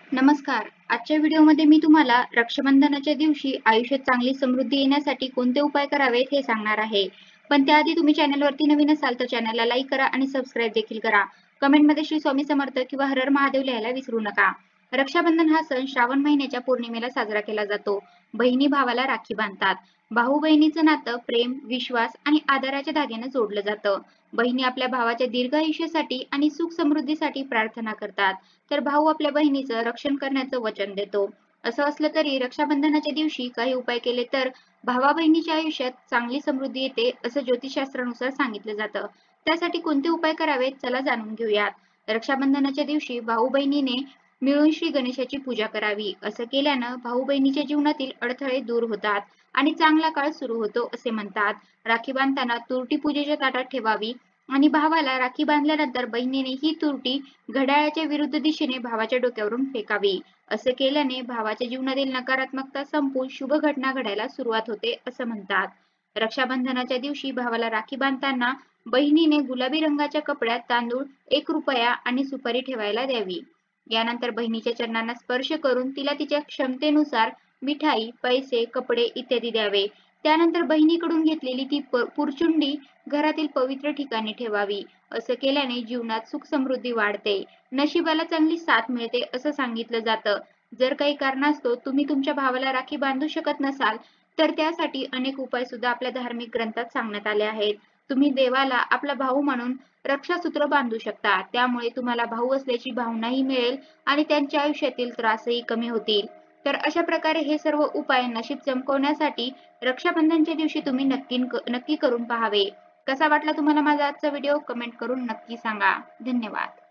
नमस्कार. आजच्या व्हिडिओमध्ये मी तुम्हाला रक्षाबंधनाच्या दिवशी आयुष्यात चांगली समृद्धी येण्यासाठी कोणते उपाय करावेत हे सांगणार आहे. पण त्याआधी तुम्ही चॅनलवरती नवीन असाल तर चॅनलला लाईक करा आणि सबस्क्राईब देखील करा. कमेंटमध्ये श्री स्वामी समर्थ किंवा हर हर महादेव लिहायला विसरू नका. रक्षाबंधन हा सण श्रावण महिन्याच्या पौर्णिमेला साजरा केला जातो. बहिणी भावाला राखी बांधतात. भाऊ बहिणीचं नातं प्रेम, विश्वास आणि आदराच्या धाग्याने जोडलं जातं. बहिणी आपल्या भावाच्या दीर्घ आयुष्यासाठी आणि सुख समृद्धीसाठी प्रार्थना करतात. तर भाऊ आपल्या बहिणीचं रक्षण करण्याचं वचन देतो. असं असलं तरी रक्षाबंधनाच्या दिवशी काही उपाय केले तर भावा बहिणीच्या आयुष्यात चांगली समृद्धी येते असं ज्योतिषशास्त्रानुसार सांगितलं जातं. त्यासाठी कोणते उपाय करावेत चला जाणून घेऊयात. रक्षाबंधनाच्या दिवशी भाऊ बहिणीने मिळून श्री गणेशाची पूजा करावी. असं केल्यानं भाऊ बहिणीच्या जीवनातील अडथळे दूर होतात आणि चांगला काळ सुरू होतो असे म्हणतात. राखी बांधताना तुरटी पूजेच्या ताटात ठेवावी आणि भावाला राखी बांधल्यानंतर बहिणीने ही तुरटी घड्याळाच्या विरुद्ध दिशेने भावाच्या डोक्यावरून फेकावी. असं केल्याने भावाच्या जीवनातील नकारात्मकता संपून शुभ घटना घडायला सुरुवात होते असं म्हणतात. रक्षाबंधनाच्या दिवशी भावाला राखी बांधताना बहिणीने गुलाबी रंगाच्या कपड्यात तांदूळ, 1 रुपया आणि सुपारी ठेवायला द्यावी. यानंतर बहिणीच्या चरणांना स्पर्श करून तिला तिच्या क्षमतेनुसार मिठाई, पैसे, कपडे इत्यादी द्यावे. त्यानंतर बहिणीकडून घेतलेली ती पुरचुंडी घरातील पवित्र ठिकाणी ठेवावी. असं केल्याने जीवनात सुख समृद्धी वाढते. नशिबाला चांगली साथ मिळते असं सांगितलं जातं. जर काही कारणास्तव तुम्ही तुमच्या भावाला राखी बांधू शकत नसाल, तर त्यासाठी अनेक उपाय सुद्धा आपल्या धार्मिक ग्रंथात सांगण्यात आले आहेत. तुम्ही देवाला आपला भाऊ म्हणून रक्षासूत्र बांधू शकता. त्यामुळे तुम्हाला भाऊ असल्याची भावनाही मिळेल आणि त्यांच्या आयुष्यातील त्रासही कमी होतील. तर अशा प्रकारे हे सर्व उपाय नशीब चमकवण्यासाठी रक्षाबंधनच्या दिवशी तुम्ही नक्की करून पाहावे. कसा वाटला तुम्हाला माझा आजचा व्हिडिओ? कमेंट करून नक्की सांगा. धन्यवाद.